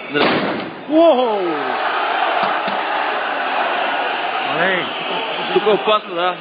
Wow! Ей, тук е опасно, да.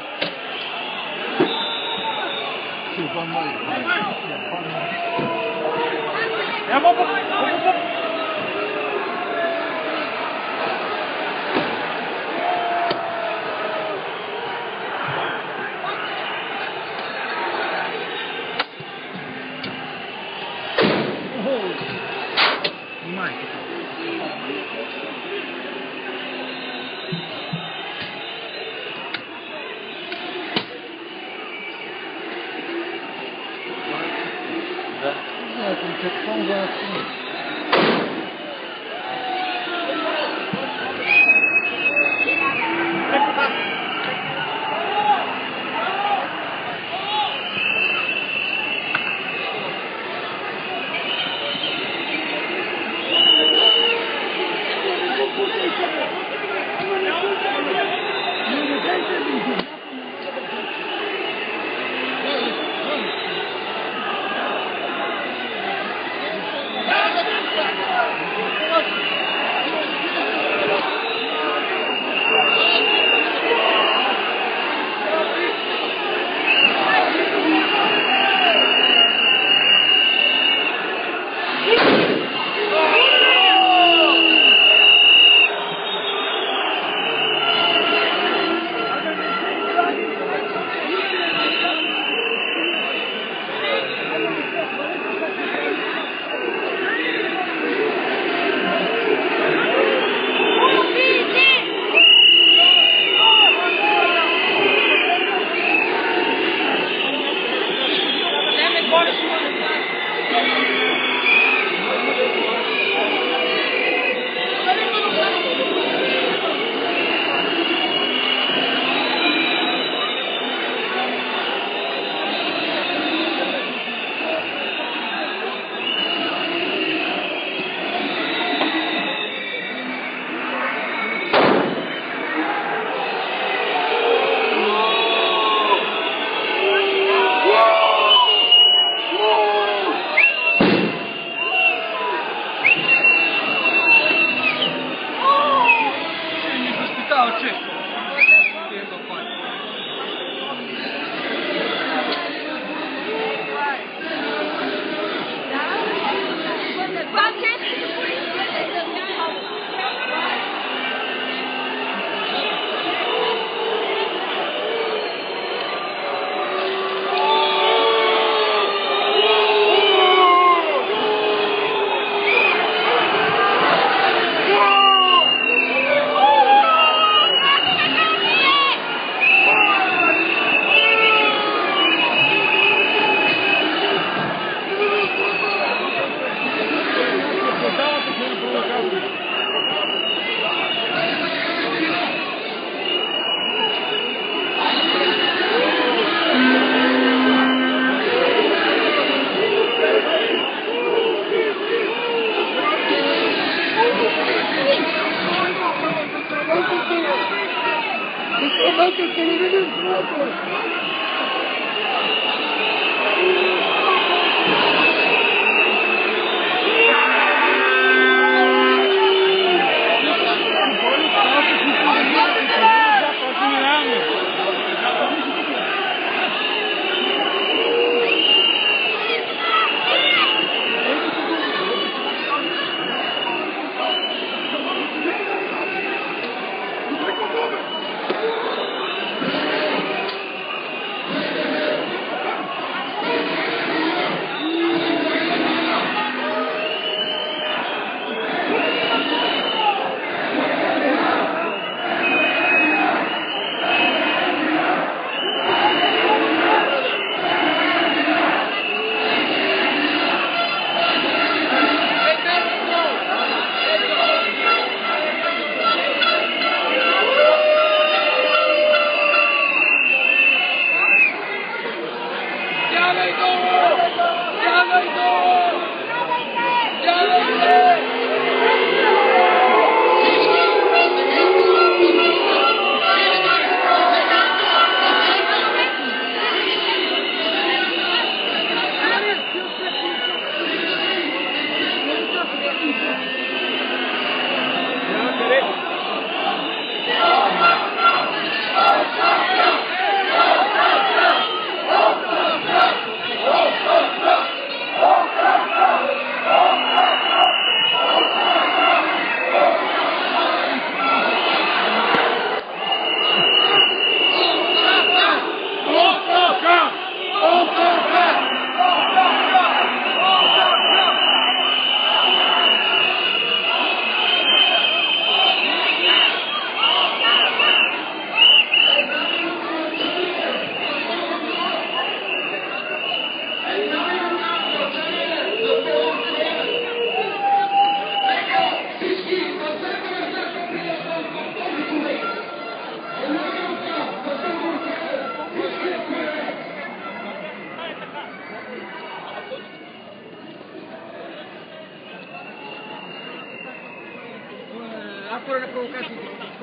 Afuera la provocación.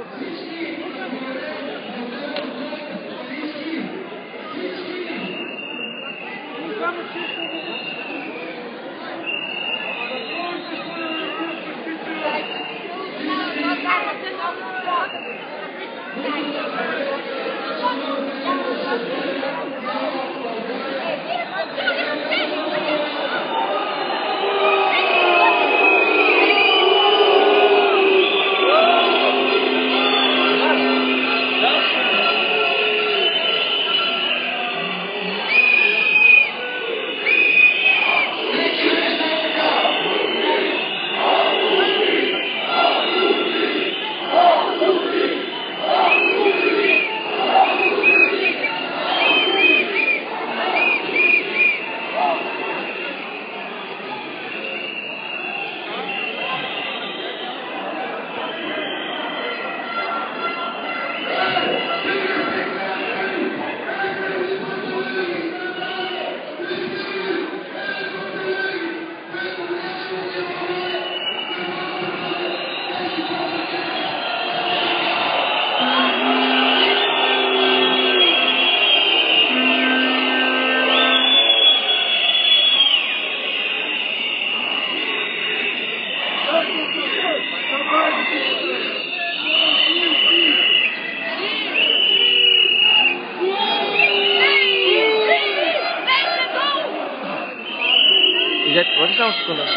Wat is nou seconden?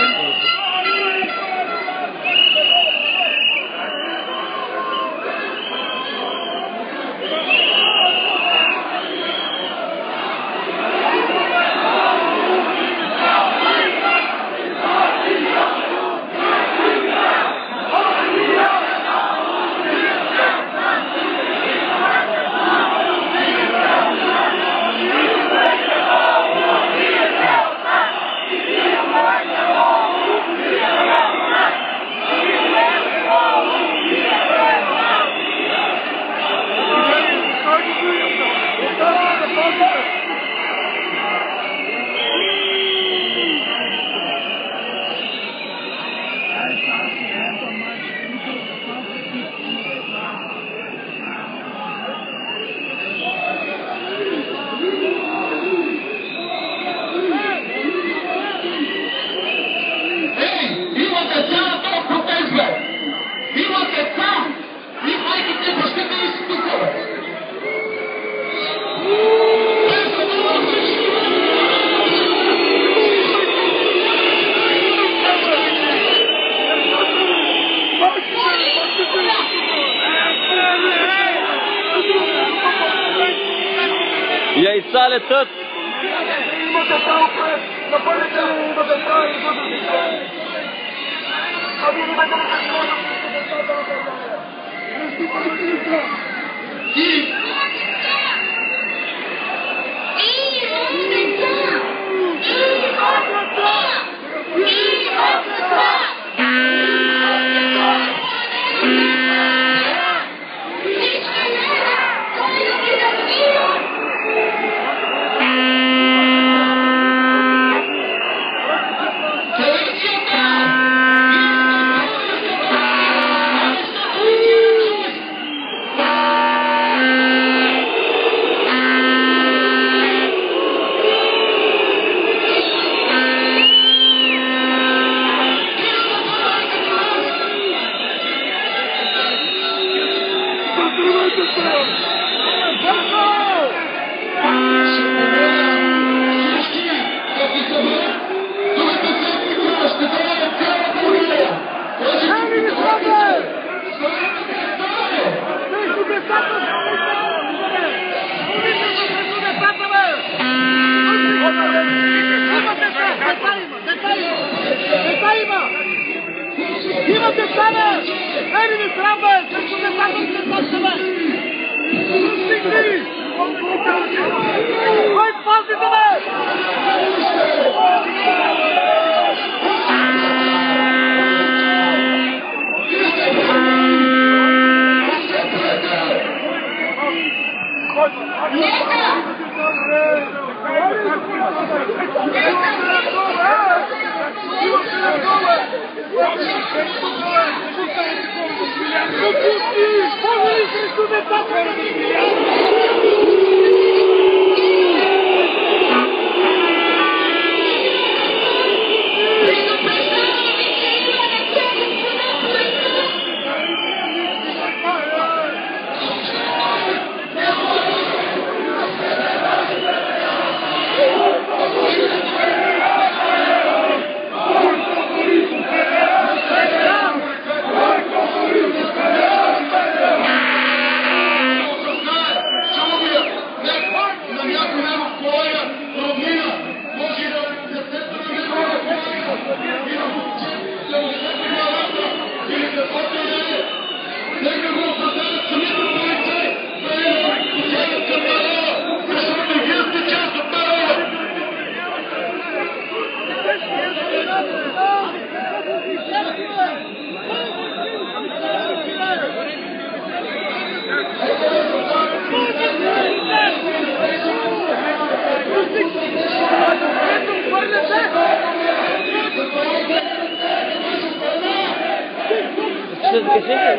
Jej sale tot. Yes, Perché sempre...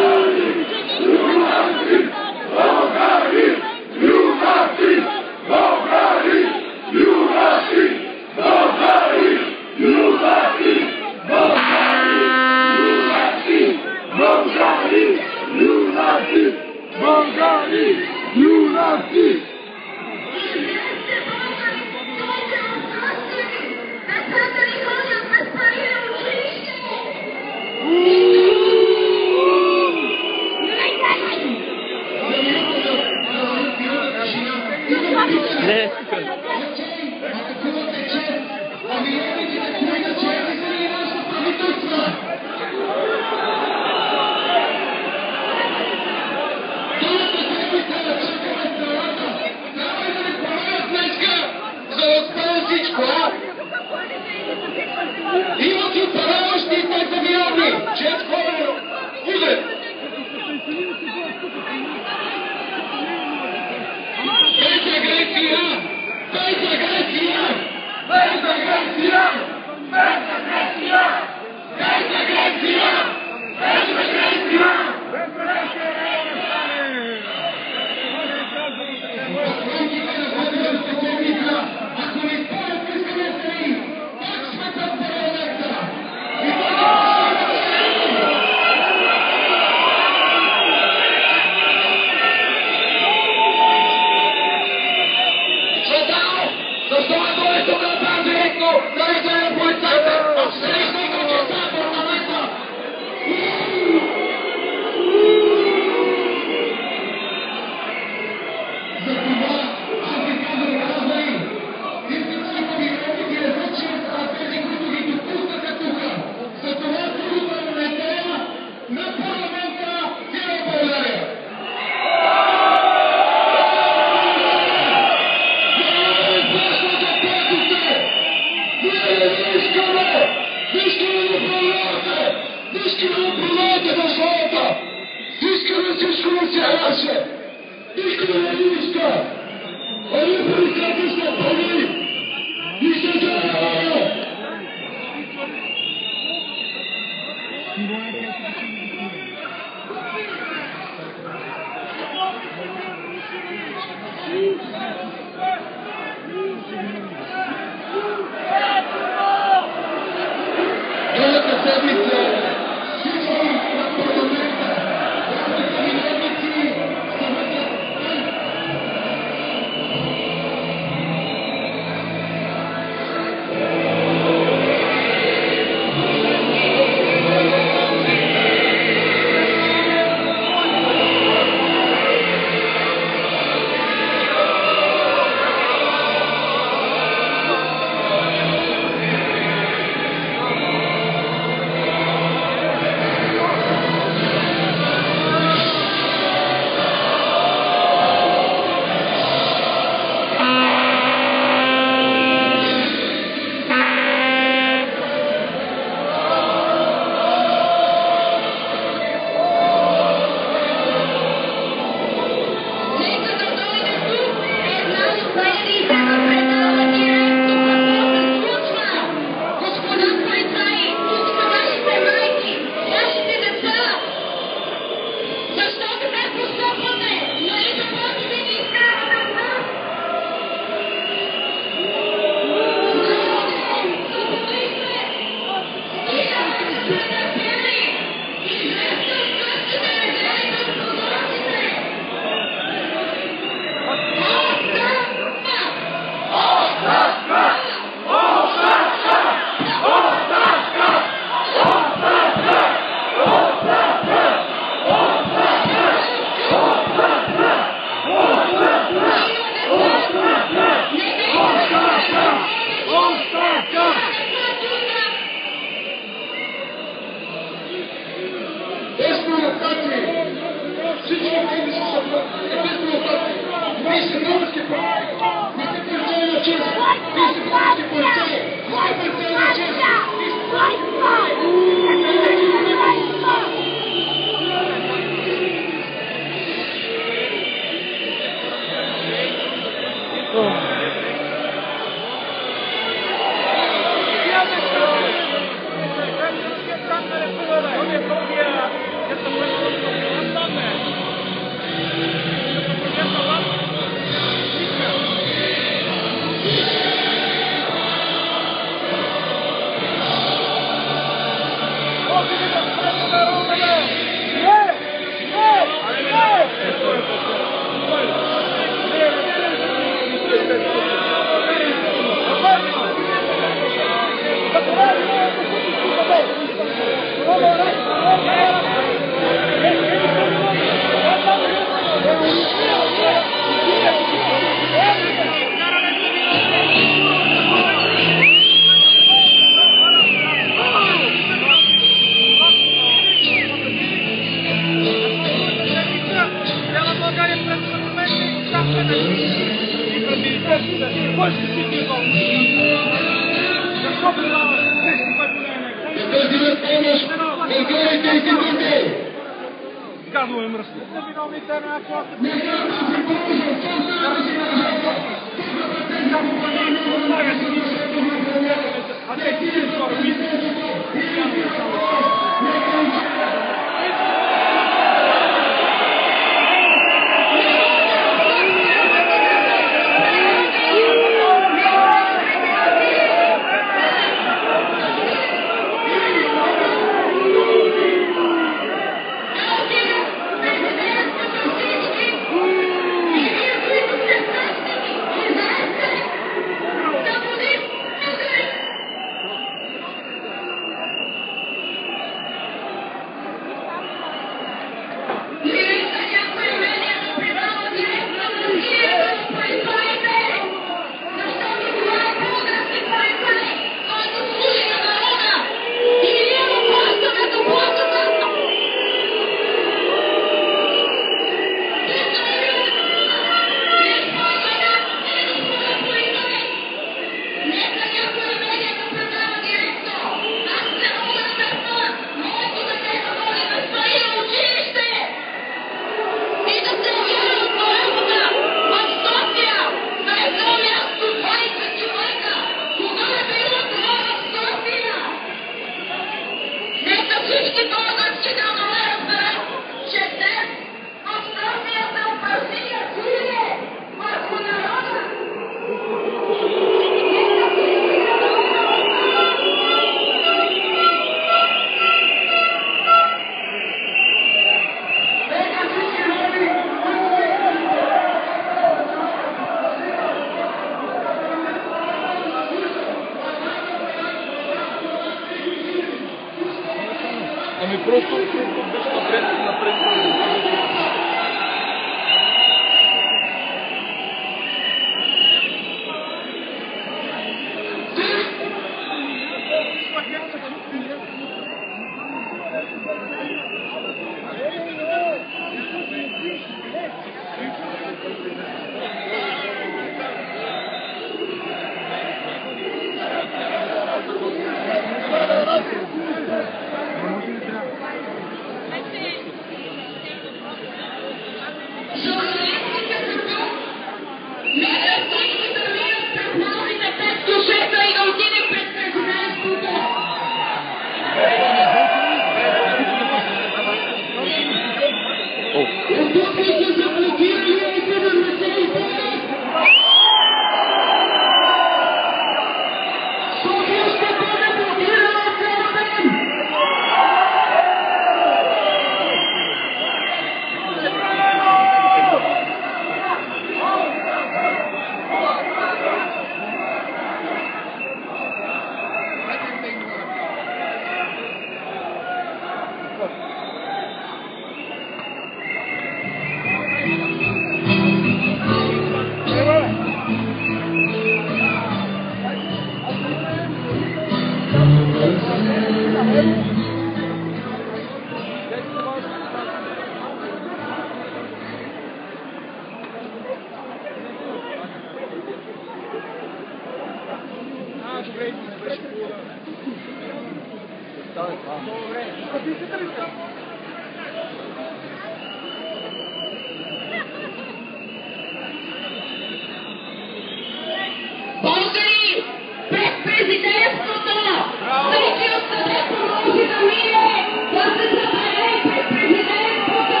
Българи, пред президентството! Всеки от където може да мине, да се събере пред президентството!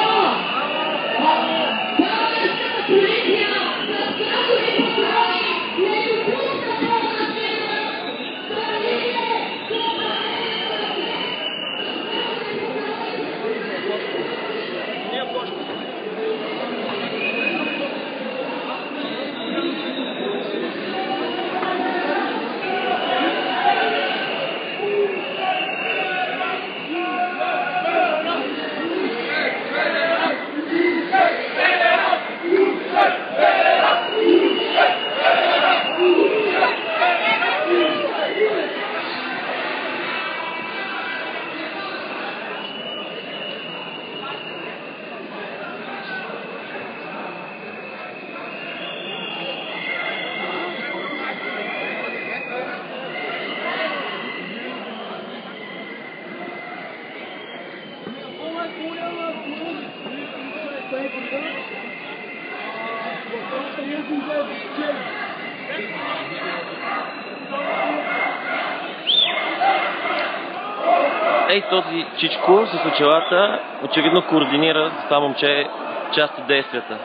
Българската полиция с красови патрони не допуска българщина да мине! Ей, този чичко с очилата очевидно координира с това момче част от действията.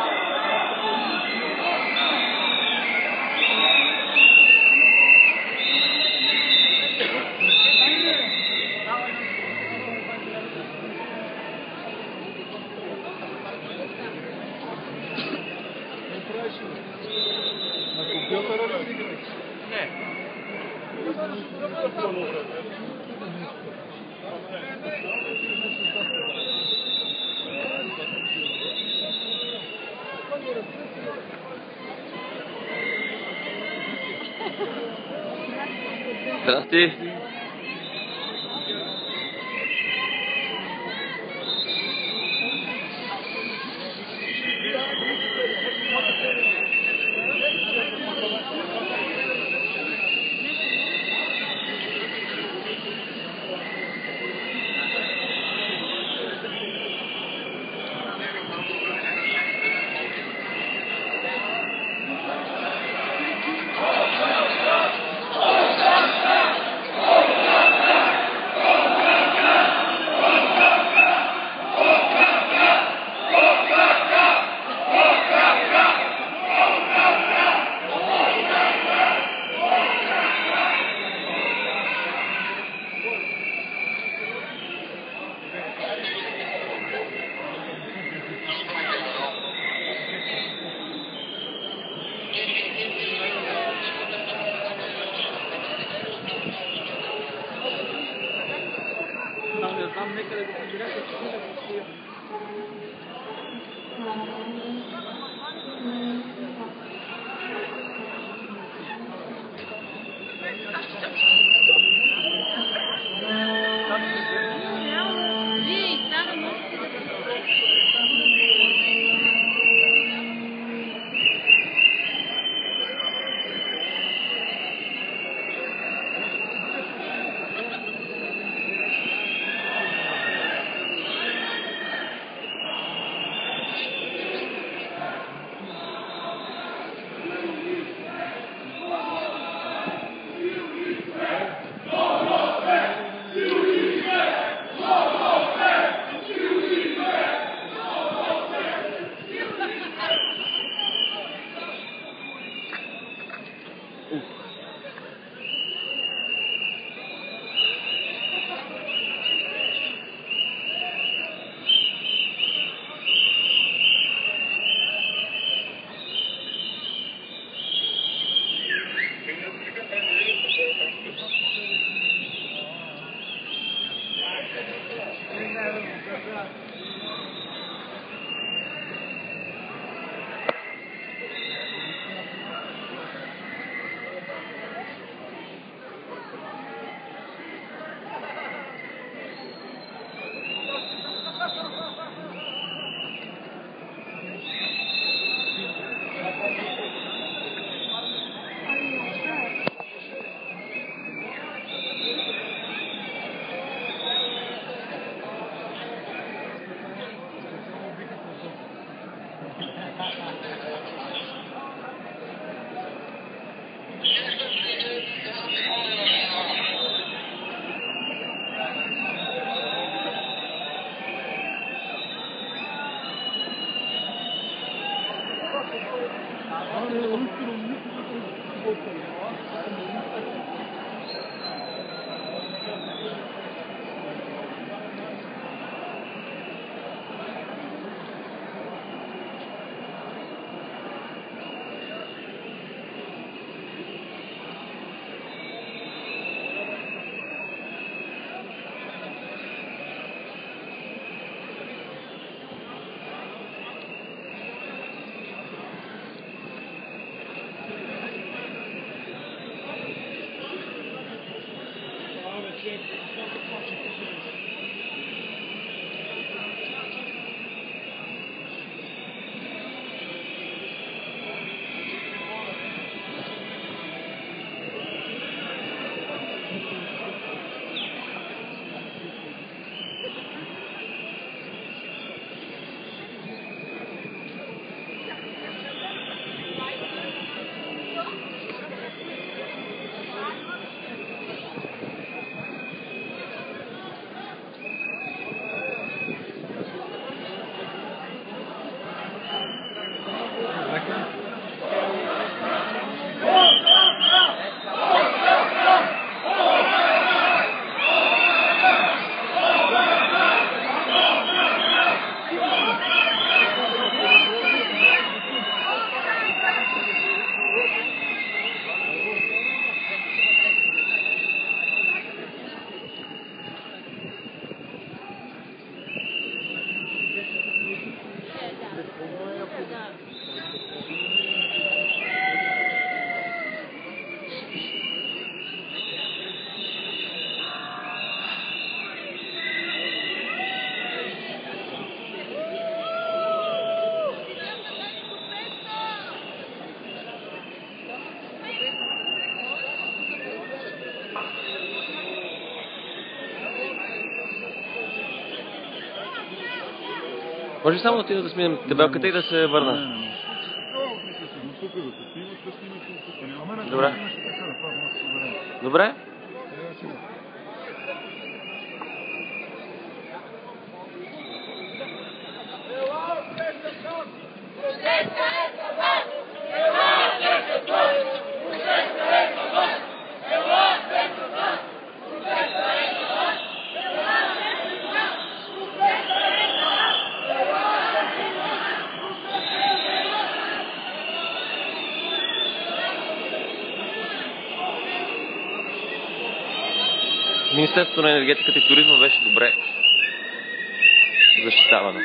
Здрасти! Може само да отида да сменим табелката и да се върна. Добре. Добре? Министерството на енергетиката и туризма беше добре защитавано.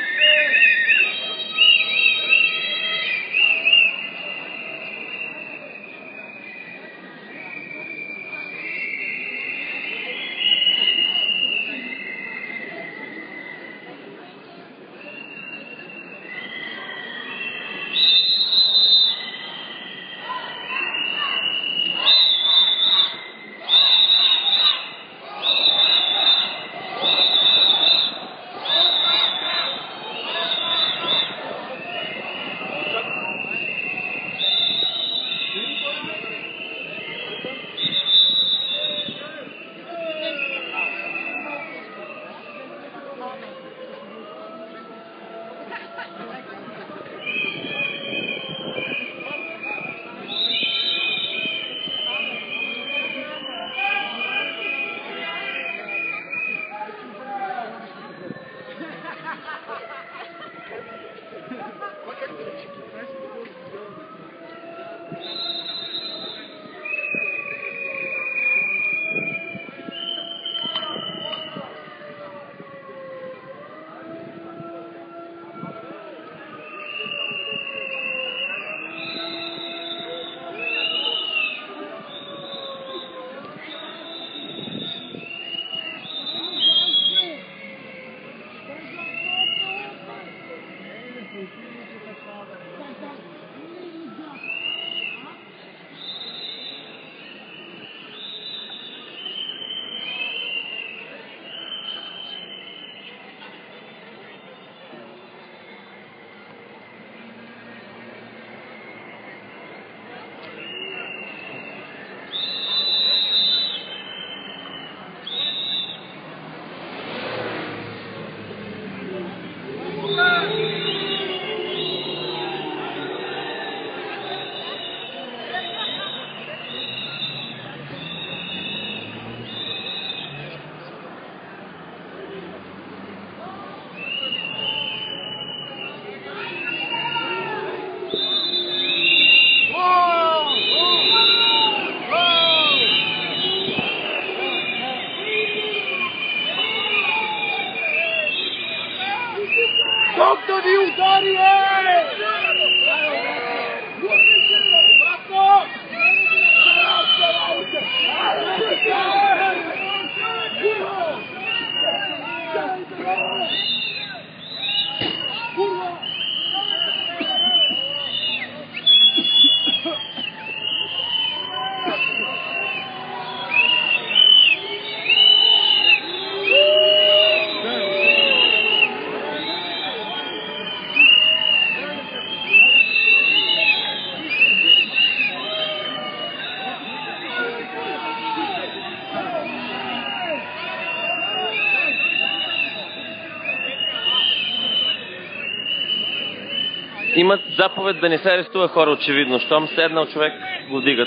Имат заповед да не се арестува хора, очевидно. Щом седнал човек, го дигат.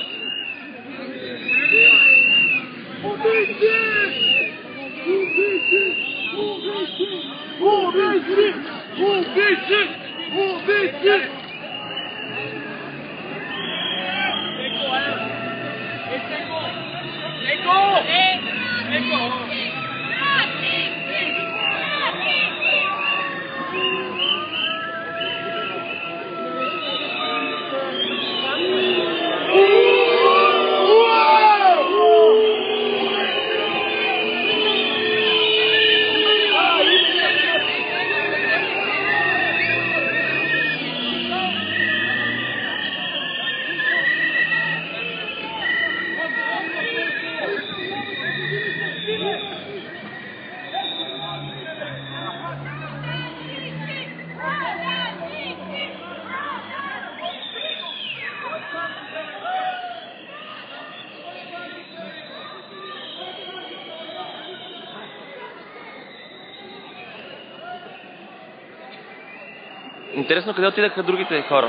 Интересно, къде отидаха другите хора?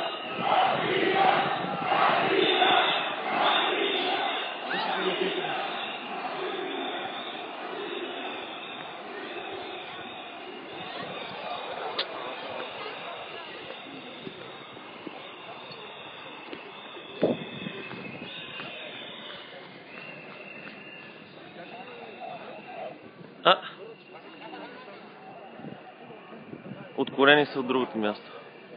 Откорени са от другото място.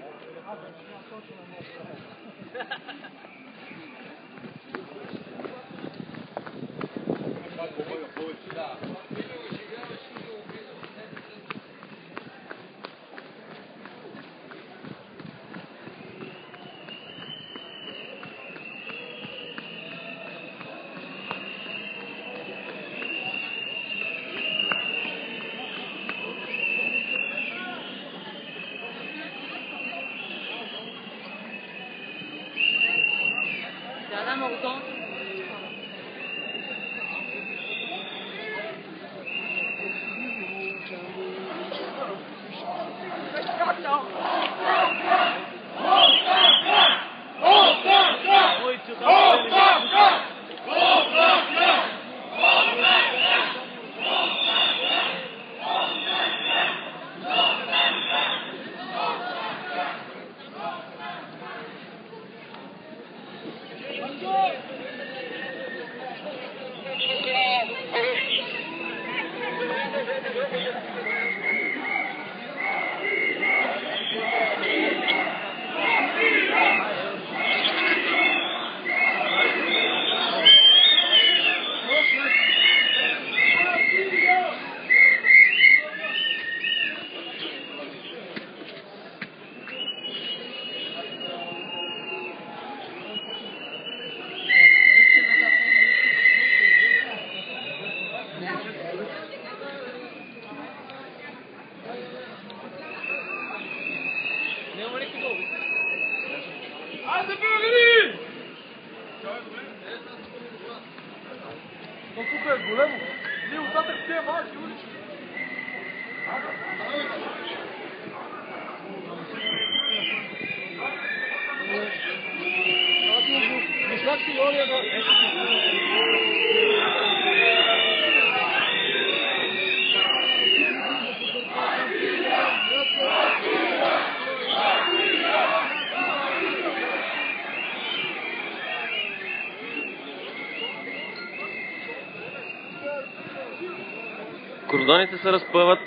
Кордоните се разпъват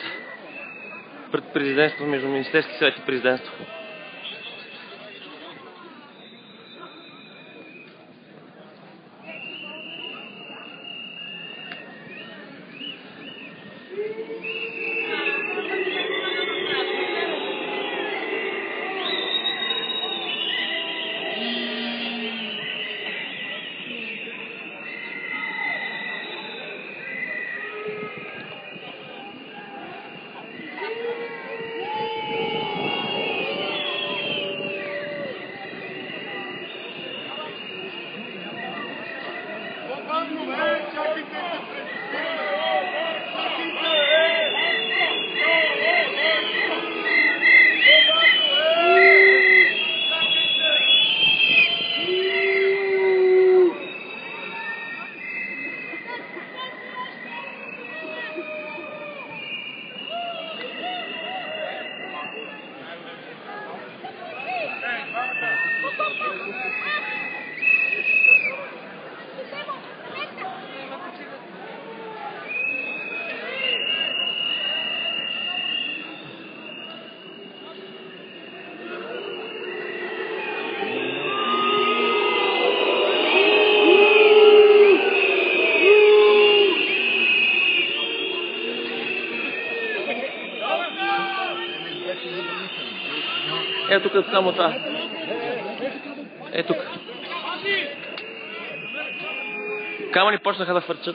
пред президентство, между Министерски съвет и президентство. Ето тук само това. Ето тук. Камъни почнаха да фърчат.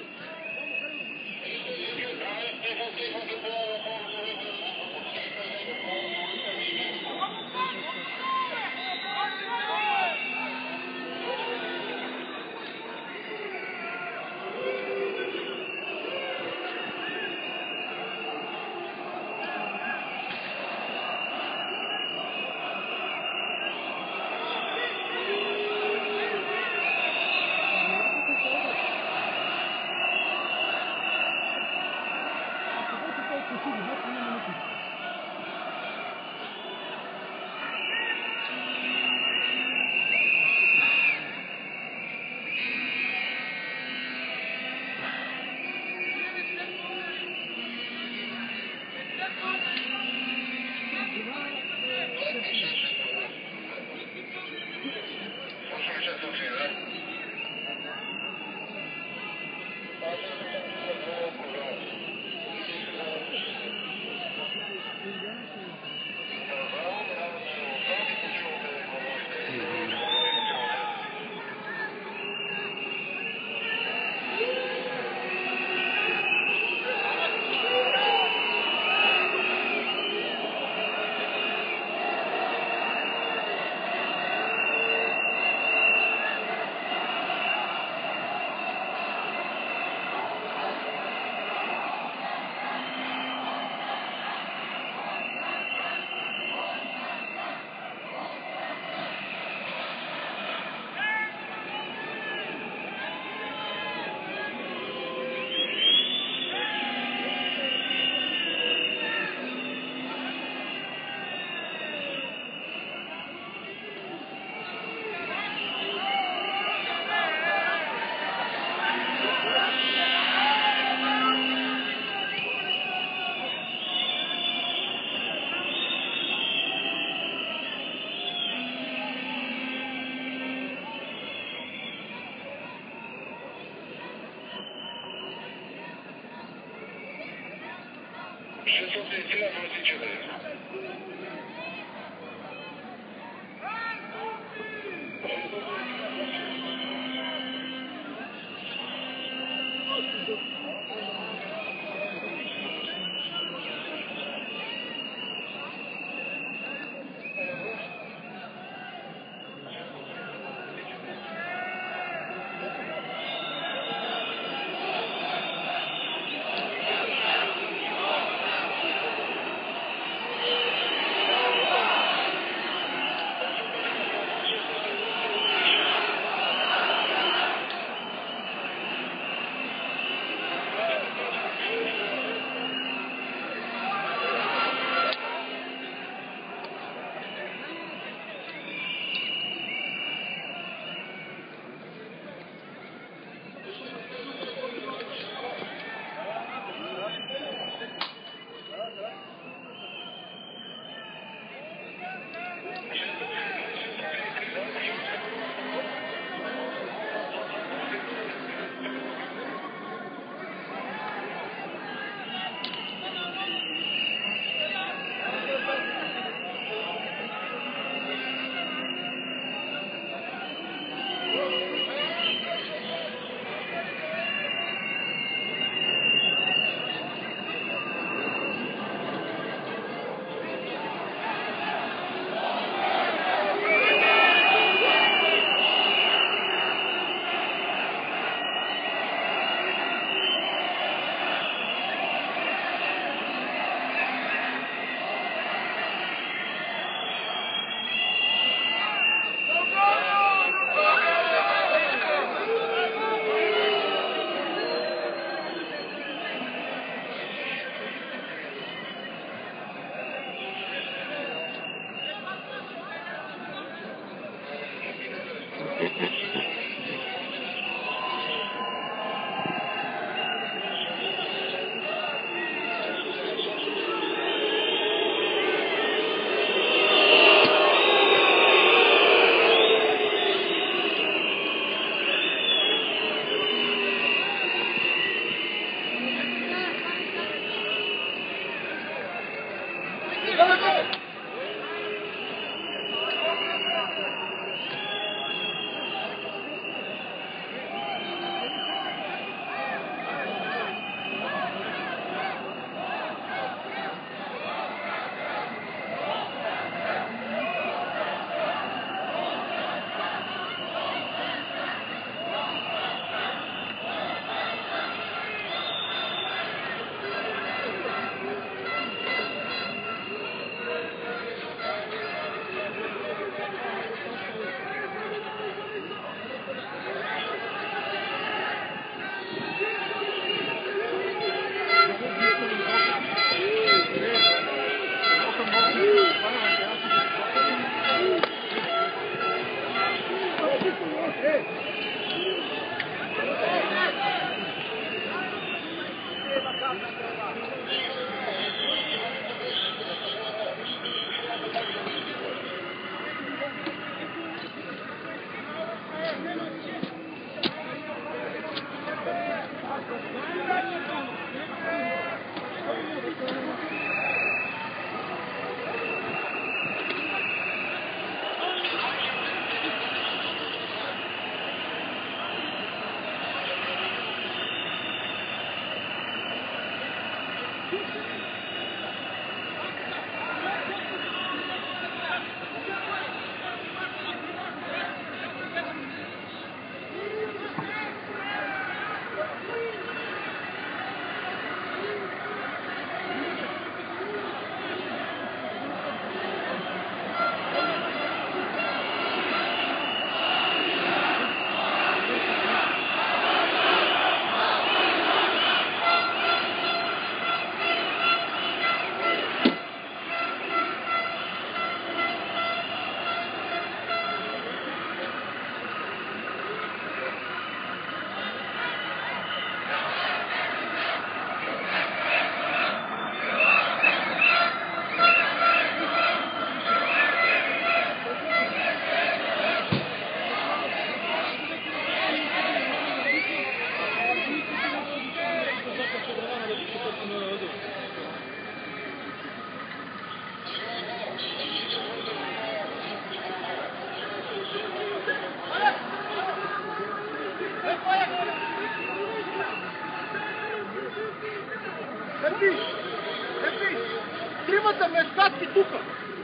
Тримата ме скатки тука!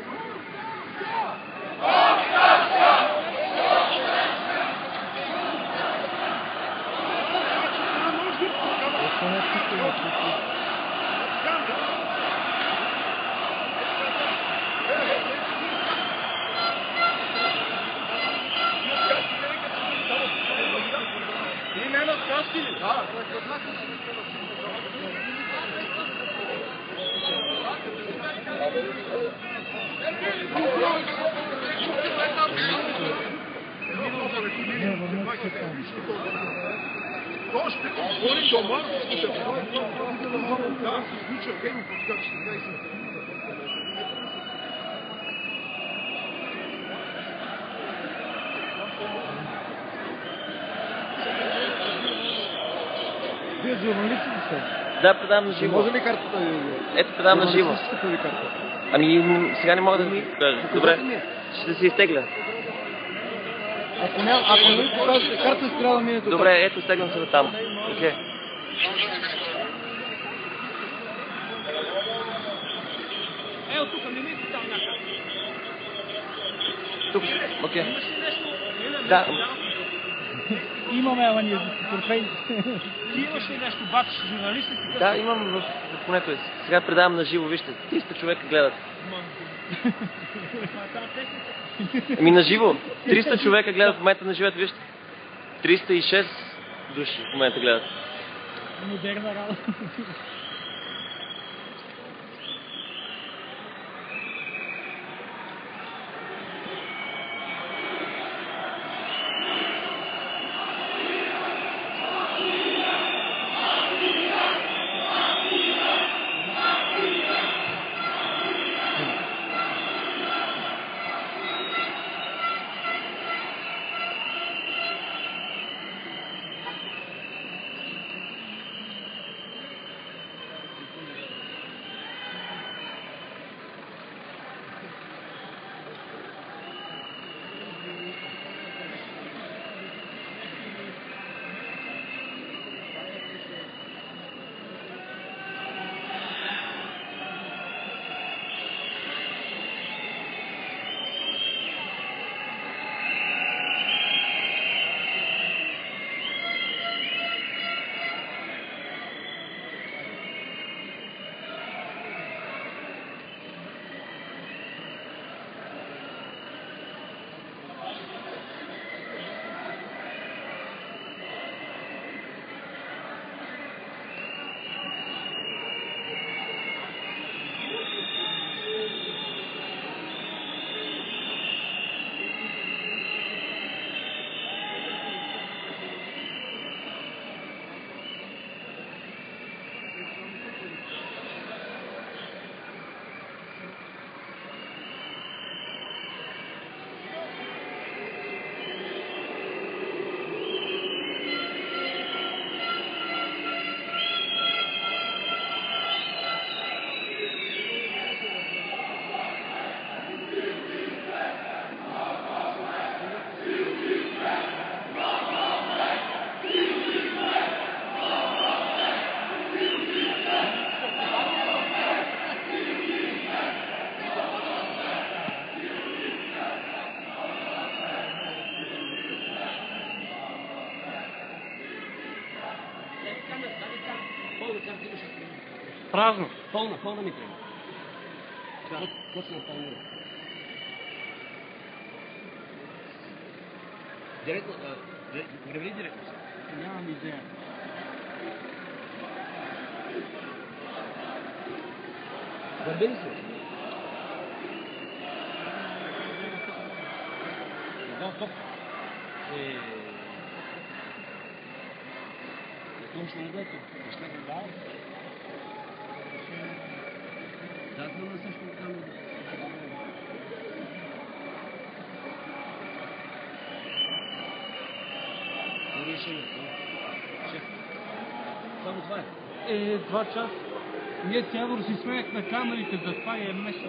Още отвори дома, да се случва гейм, подскача. Вие журналисти ли сте? Да, предавам на живо. Може ли картата ви? Ето, предавам на живо. Ами, сега не мога да ми кажа. Добре, ще се изтегля. Ако не покажете карта, ще трябва да мине тук. Добре, ето, стеглям се там. Окей. Ето тук, не мисли там някак. Тук, окей. Имаш ли нещо? Да. Имаме, ама ние за портфейли. Ти имаш ли нещо, бачиш журналистите? Да, имам в понето. Сега предавам на живо, вижте. 300 човека гледат. Ами на живо. 300 човека гледат в момента на живето, вижте. 306 души в момента гледат. Модерна работа. Празно. Пълна ми трябва. Почна пълна. Директно, гребли директно са. Нямам идея. Гърбени са. Стоп. Точно не дето. Ще го дава. Да, това на също там. Решение. Шеф. Само това е. 2 часа. Ние цяло си сменяхме камерите, за това е месец.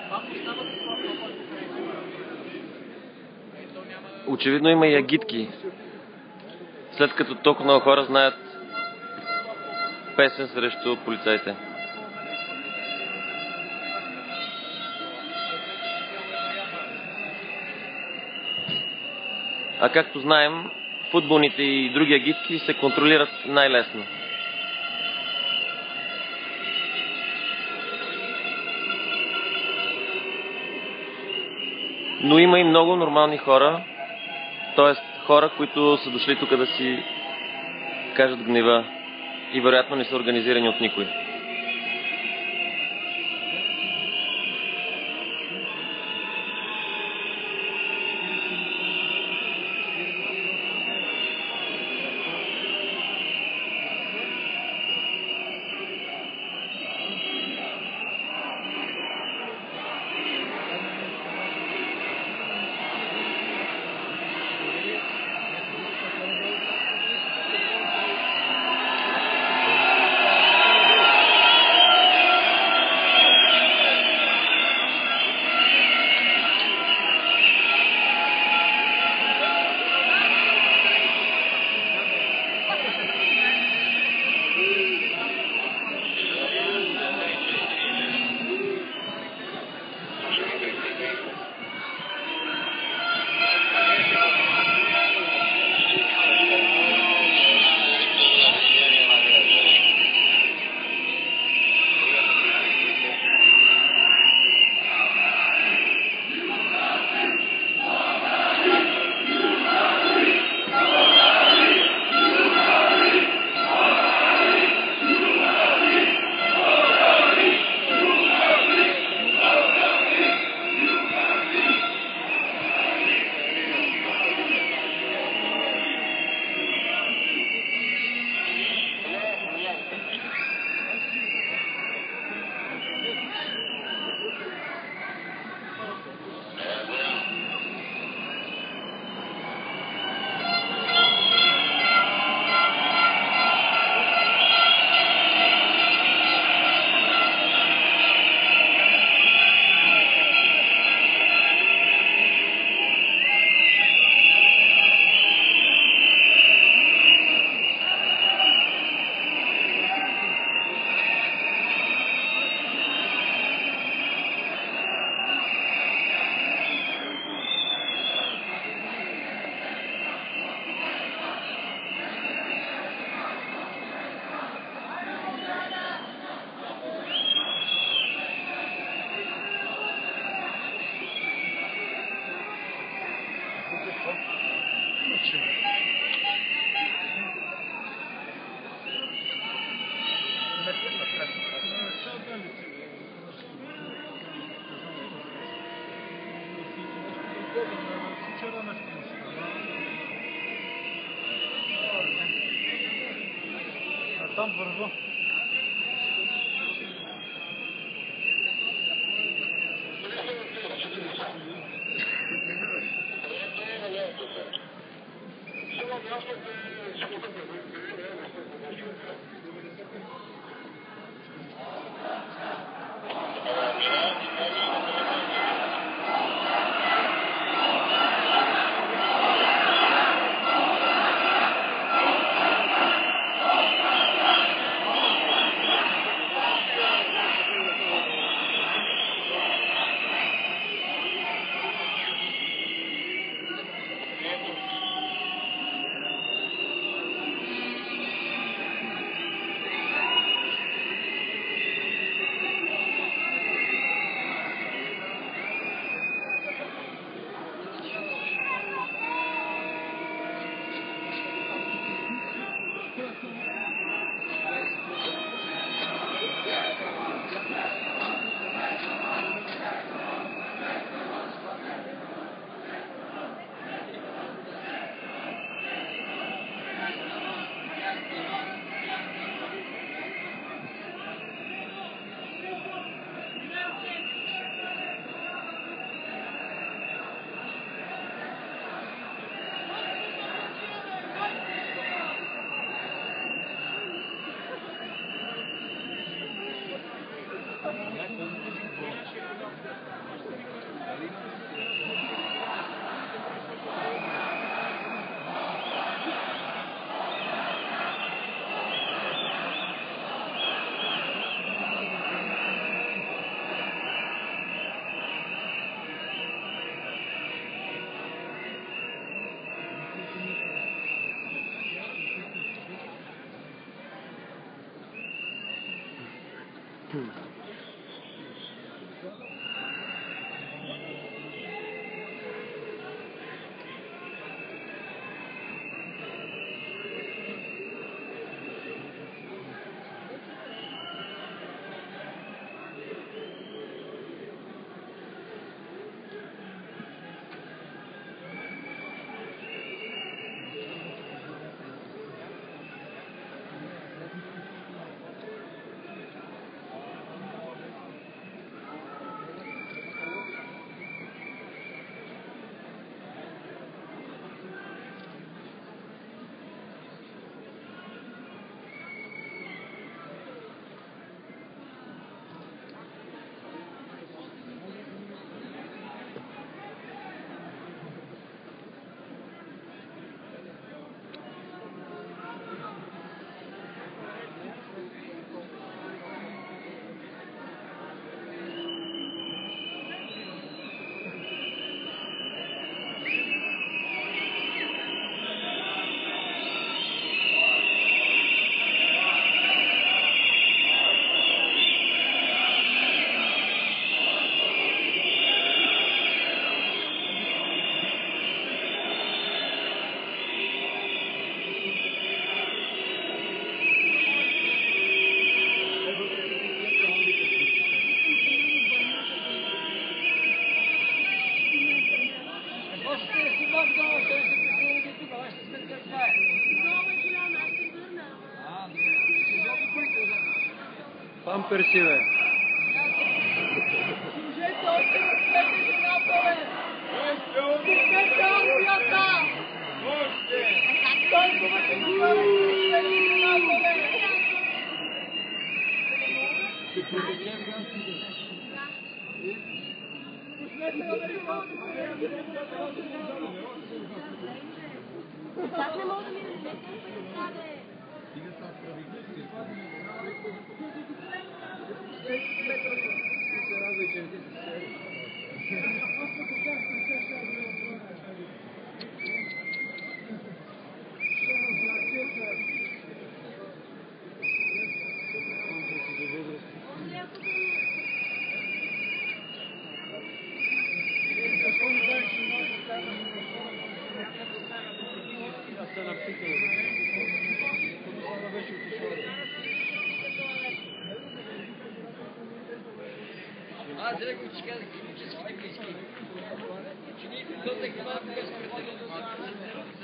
Очевидно има и агитки. След като толкова много хора знаят песен срещу полицаите. А както знаем, футболните и други агитки се контролират най-лесно. Но има и много нормални хора, т.е. хора, които са дошли тук да си кажат гнева и вероятно не са организирани от никой. Там бързо. Супер си, бе. Как не мога да ми размете? Аз рекох, че казах физическите близки. Че ние като така малко безпределено се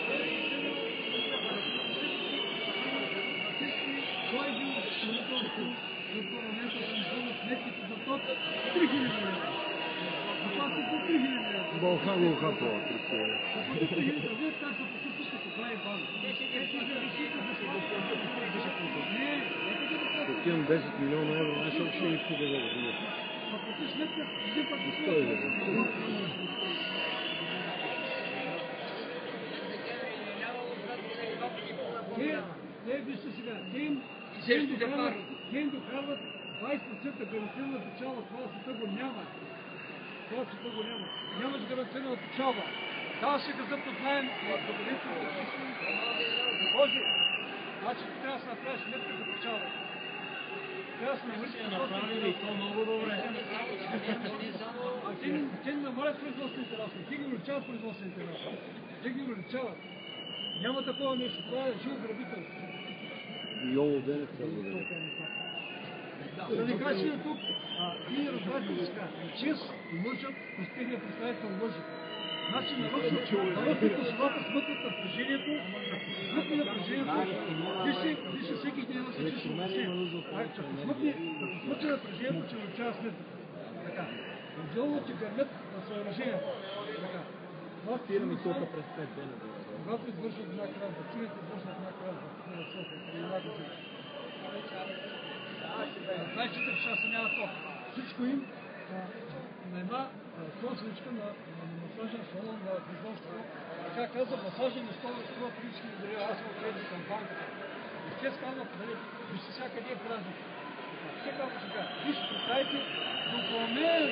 Кой е бил Сметките за ток 3000 лева. Заплатите 3000 лева. Бълха по Вие такса по същото по прави база. Такивам 10 милиона евро, аз ще ги купя да го Ако ти сметка, ти пък те вижте сега, те им докарват 20% гарантирана печалба, това света го няма. Това света го няма. Нямаш гарантирана печалба. Дава се газа под найем, доверите Боже, значи ти трябва да се направиш сметка за печалба. Трябва да се направили и то много добре. А те не намалят производствените разходи, те ги увеличават производствените разходи. Те ги увеличават. Няма такова нещо, това е живо грабителство. И оло денег трябва да Да не кажа тук, вие разбрахте така, чест лъжат, постигне представител лъжи. Значи народното свата смъкват напрежението, вижте всеки ден на всички се обясне. Като смъкне напрежението, че научава сметка. Така. Отделно ти гърмят на съоръжението. Така. Спирам и тока през 5 дена. Когато извършват една кражба, цините извършват една кражба, на София, при една година. 24 часа няма ток. Всичко им на една собственичка на масажен салон на производство. Така каза, масажен не струва 30 000 лева, аз съм кредит към банката. И те казват, вижте сега къде е празник. Те казват сега, вижте, представите документ.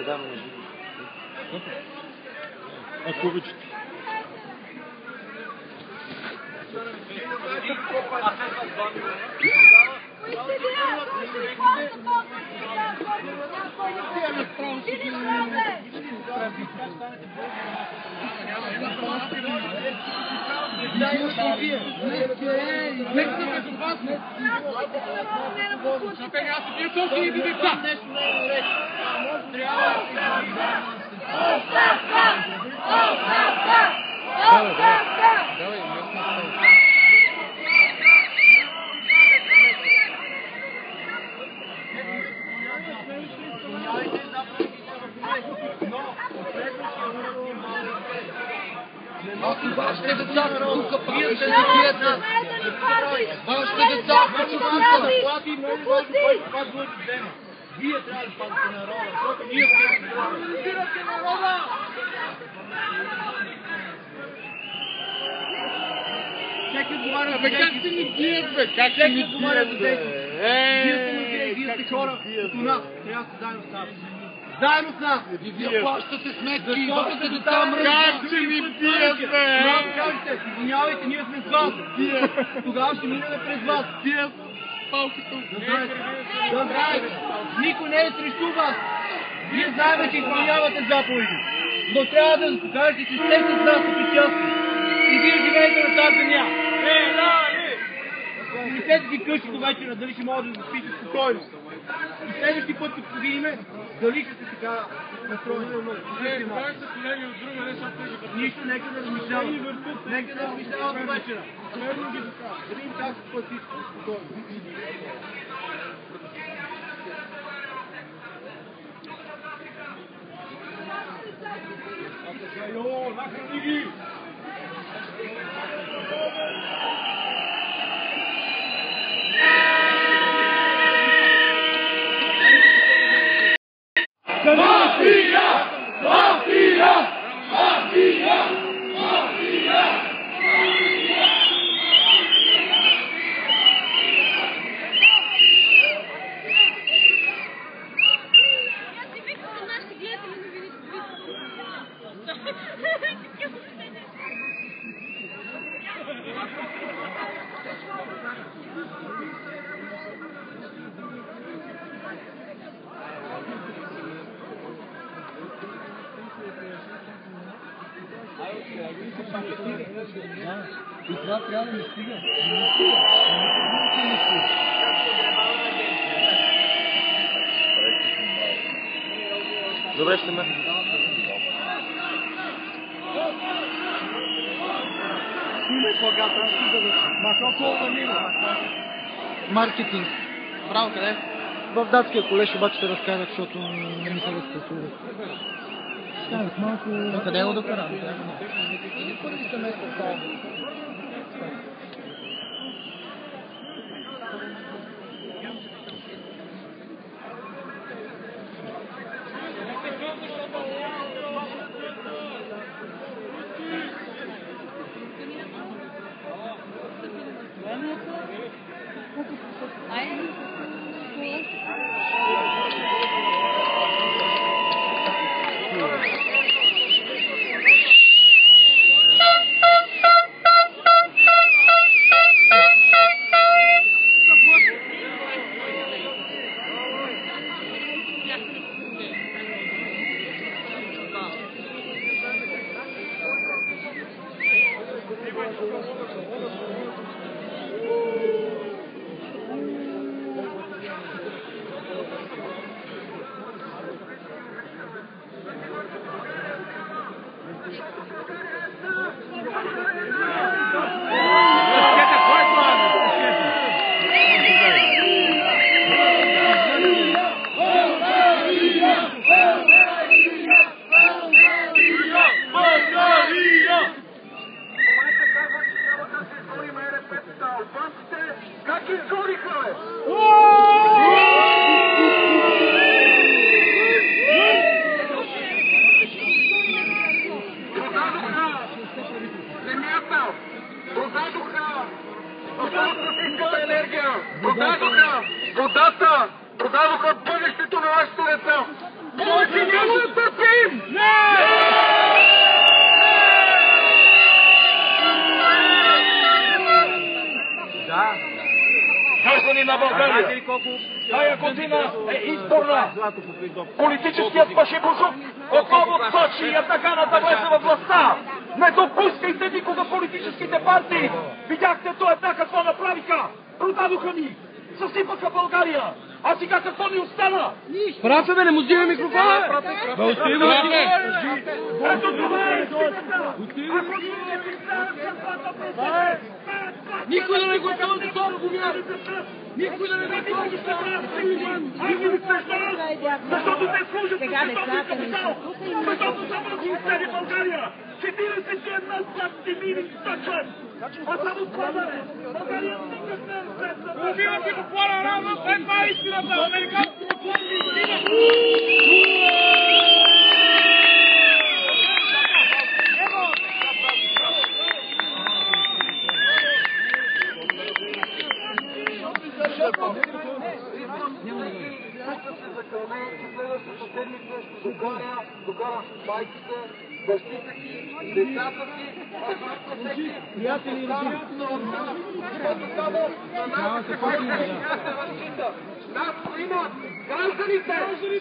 предаваме на живо. Ако обичате. Вашите деца тук пият да не пият. Вашите деца почувстват заплати и много важно кой това длъжи взема. Вие трябва да пазите народа, защото ние сме народа. Всеки отговаря за как си ни бият, бе? Как си ни бият, бе? Вие сте хора като нас. Трябва да заедно с нас. Заедно с нас! Вие плащате сметки, вашите деца мръзнат! Как ще ни бият, бе? Когато кажете, извинявайте, ние сме с вас! Тогава ще минем през вас! Бият палката! Да знаете! Никой не е срещу вас! Вие заедно ще изпълнявате заповеди! Но трябва да покажете, че сте с нас официалски! И вие живеете на тази земя! Помислете си къщи до вечера, дали ще може да спите спокойно. И следващия път, като видиме, дали ще се така настроени. Нищо, нека да размишляваме. Нека да размишляваме до вечера. Да видим как се спасти спокойно. Нахрани ги! Mafia! Mafia! Mafia! Mafia! Аз си викам на нашите гледатели да видите. И това трябва да не стига. Добре, ще ме. Маркетинг. Право къде? В датския колеж обаче се разказах, защото не ми се разпасува. Станах малко... Къде го докарам? Първи семестър става. на България. Тая година е изборна. Политическият пашибузук отново точи и Ердогана да влезе във властта. Не допускайте никога политическите партии. Видяхте то една какво направиха. Продадоха ни. Съсипаха България. А сега какво ни остана? Прата да не му взиме микрофона. Ето това е истината. Никой да не гласува за това гумя. Никой да не гласува за това. Защото те служат за световния капитал. Защото са възмустени България. 41 златни мили стъчат. А само това да е. България никак не е средна. Убивате го по-рано, след това истината. Американските плани стигат. Докара майките, бащите си, децата си, приятели и родители. Нас имат гражданите!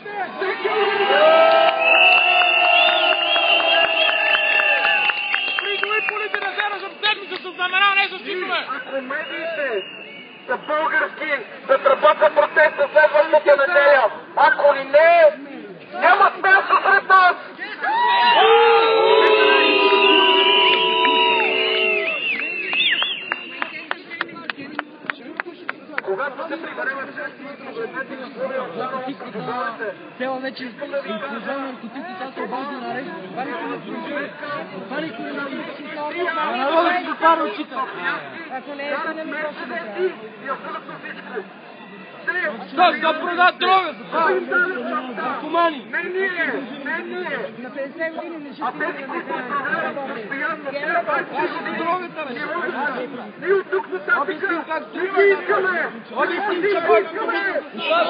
Придови полите да заражат седмица с знамена, не с чипове! Ако медиите са български, да работят протеста следващата неделя. Ако ли не, нямат място сред нас! Когато се приберем в 6 Цела вече използва наркотици, сега се обажда на арест. Това никой не служи. Това никой не служи. Народът си допара очите. ако не е да не ми просим. Да продат дрога, наркомани. Не ние. На 50 години не ще А тези, които управляват постоянно, ние от тук нататък не ги искаме! Не ги искаме!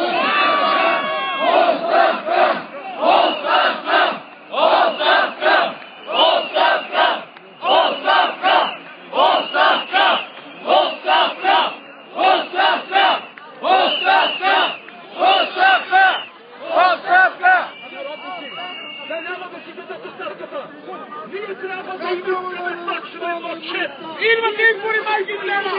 Идвате избори, майки гледа!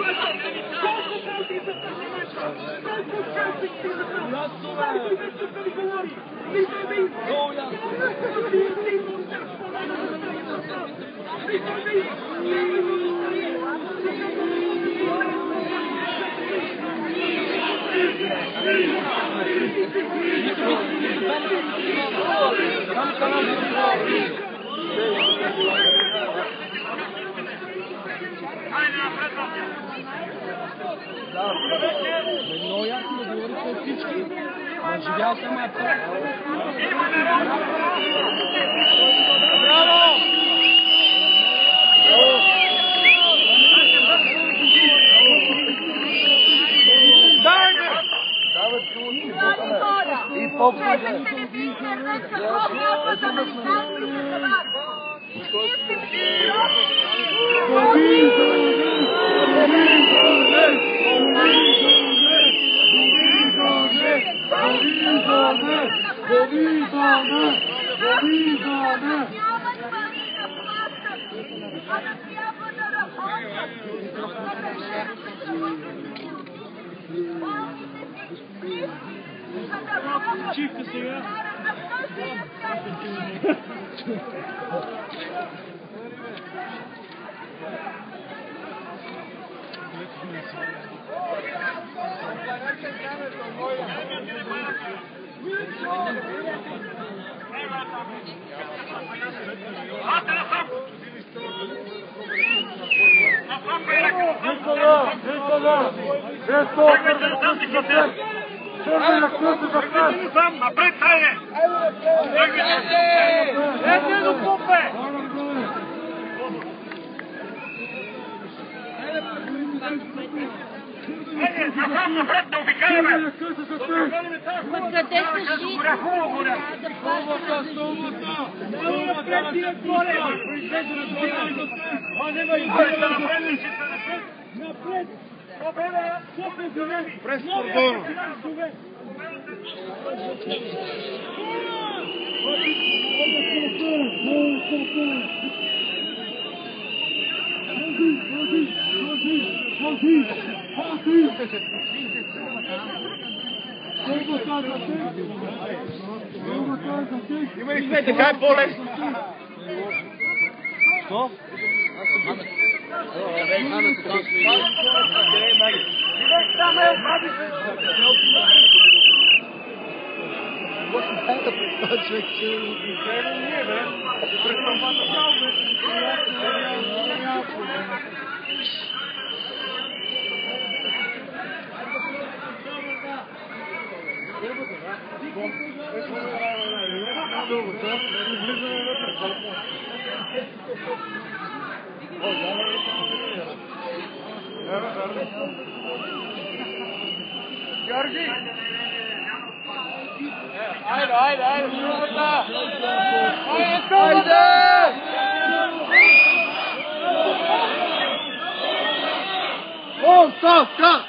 много ясно да говорите от всички. Живял съм апа. Браво! Чивка сега. Напред, хайде! Ете до попе! Напред, да обикаляме! Къде са жи? През кордона. Има ли сме така е по-лесно? Що? Георги! Айде! Оставка!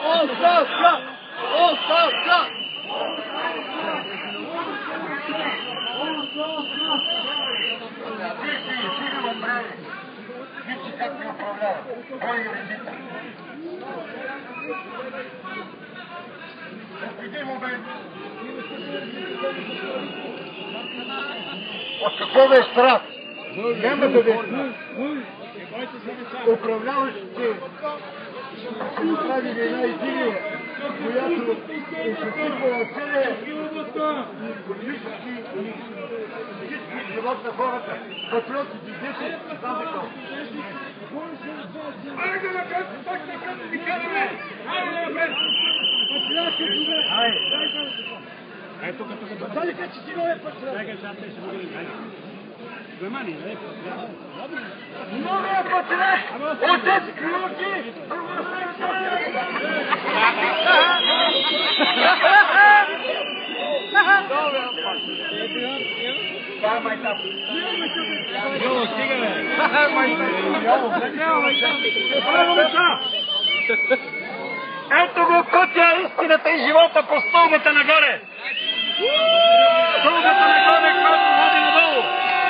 Видите как ни управлява. Кой ги редите? Един момент. От какво да е страх? Няма да е страх. Управляващите са направили една идея, която е съсипала целия политически и живот на хората. Патриотите, дете, знам какво. Айде напред, пак напред, ми караме! Айде напред! Айде тук. Дали ка, че ти нове патриот? Новия патриот! Отец Крилки! Ето го пътя, истината и живота по стълбата нагоре! Стълбата нагоре, която води надолу!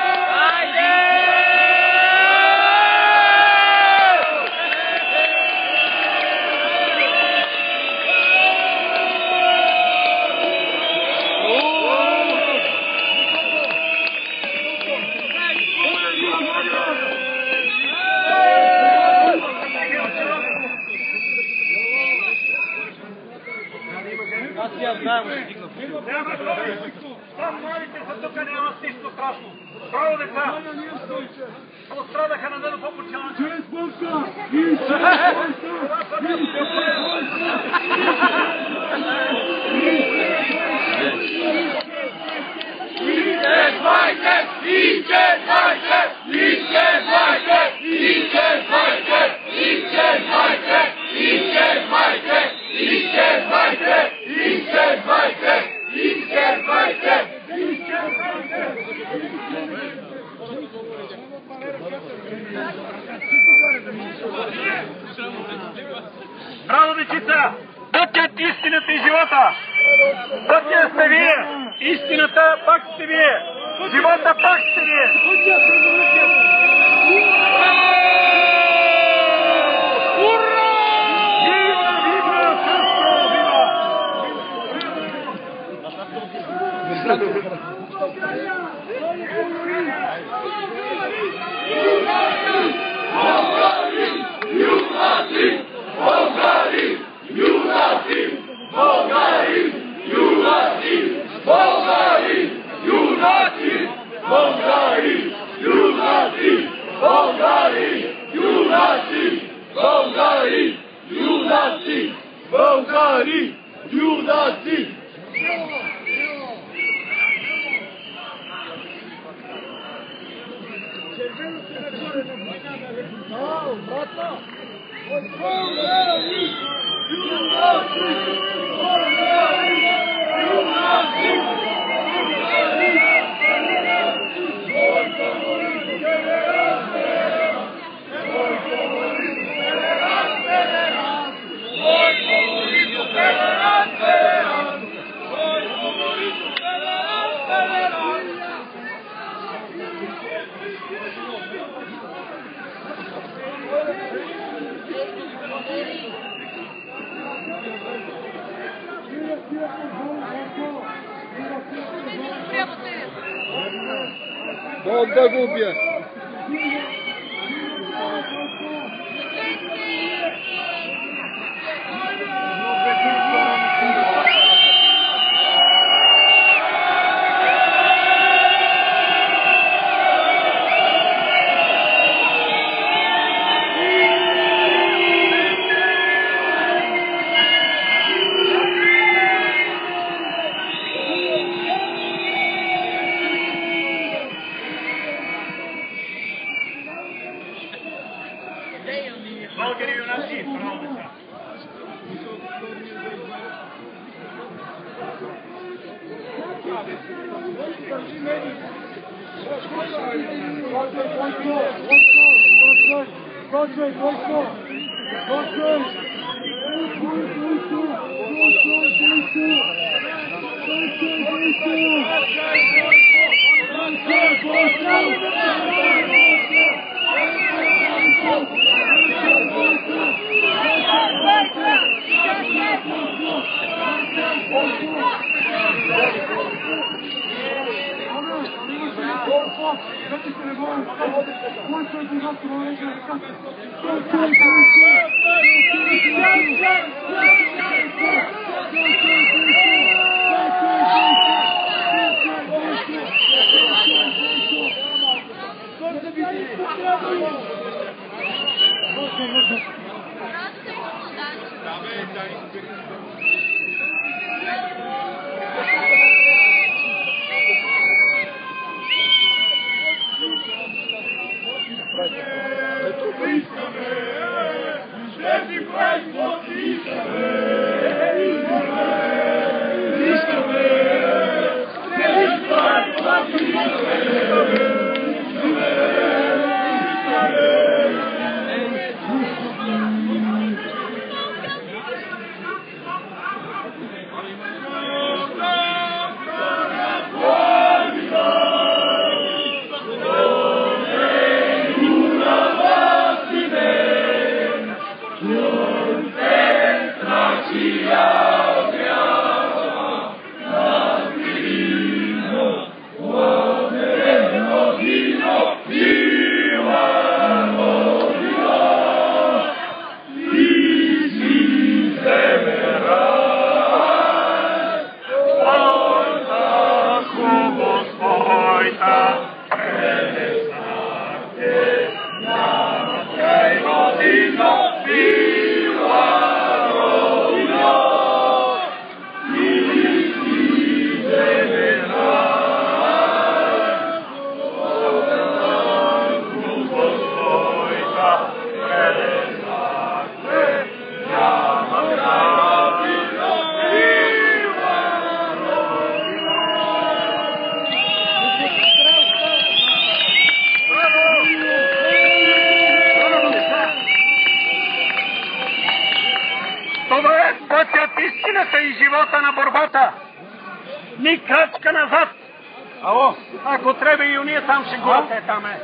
Там младите са тук, няма нищо страшно. Право деца! Пострадаха на дъно по-почалане. Через Бонка! Браво, дечица! Пътят, истината и живота! Пътят сте вие! Истината пак сте вие! Живота пак сте вие! Ура! Вива, вива, сестро, вива! Бог да го убие. Ако трябва и уния там ще горите, там е.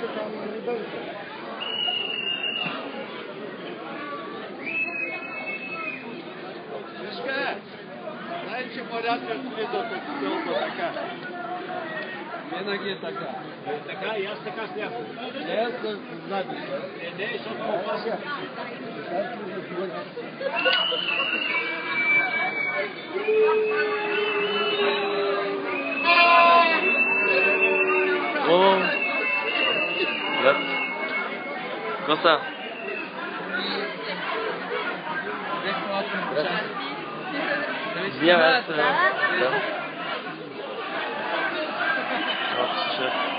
тук там не бъдете. Вижка, знай, че моряцът влиза от стълба така. Винаги е така. Така и аз така смятам. Не с задни. Не, защото по-опасно. О, брат. Коса. Извинявай, аз... Да. О, слушай.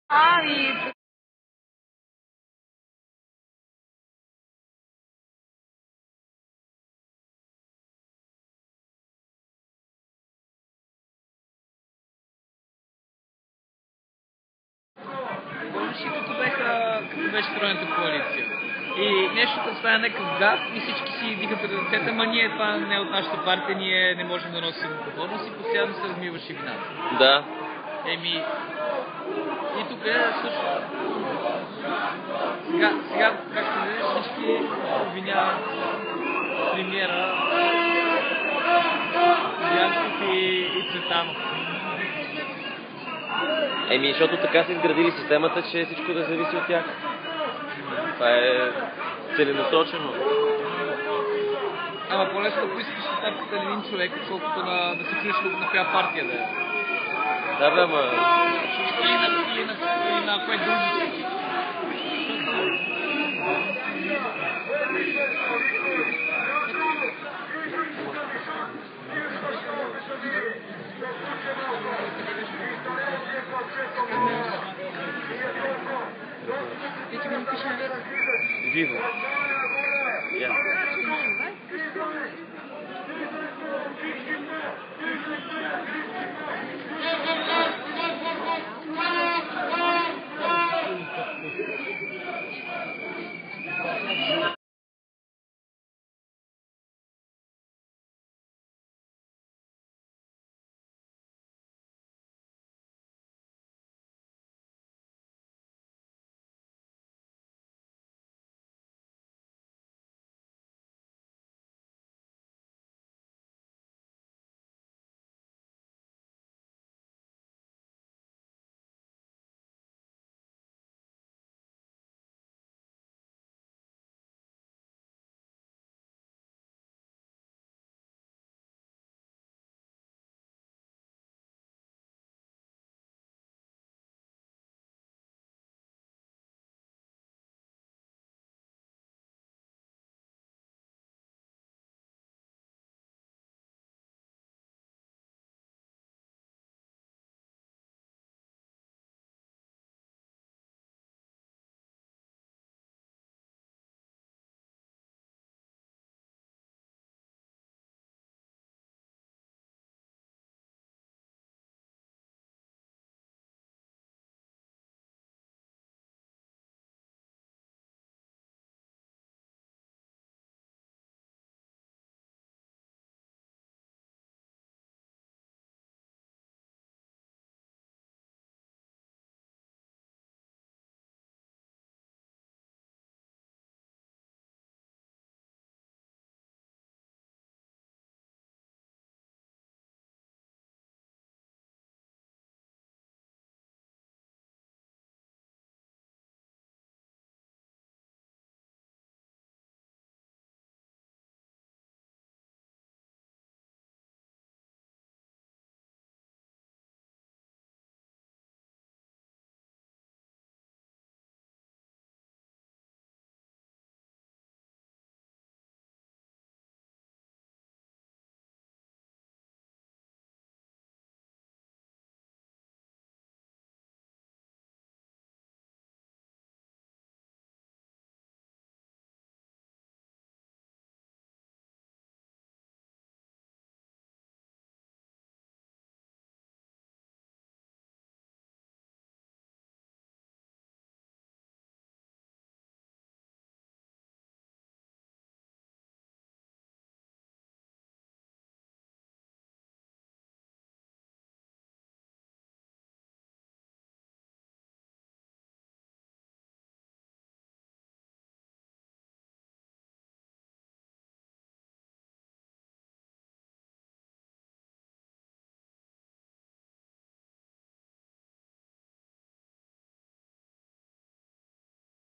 Като беше тройната коалиция. И нещо като стане някакъв гад и всички си вдигат ръцете, ама ние това не е от нашата партия, ние не можем да носим отговорност и постоянно се размиваше вината. Да. И тук е също. Сега както видиш, всички обвиняват премиера Янков и Цветанов. Защото така са изградили системата, че всичко да зависи от тях. Това е целенасочено. Ама по-лесно да поискаш оставката на един човек, отколкото да се чуеш на коя партия да е. Да, бе, ама... Или на кое дружество. Vivo.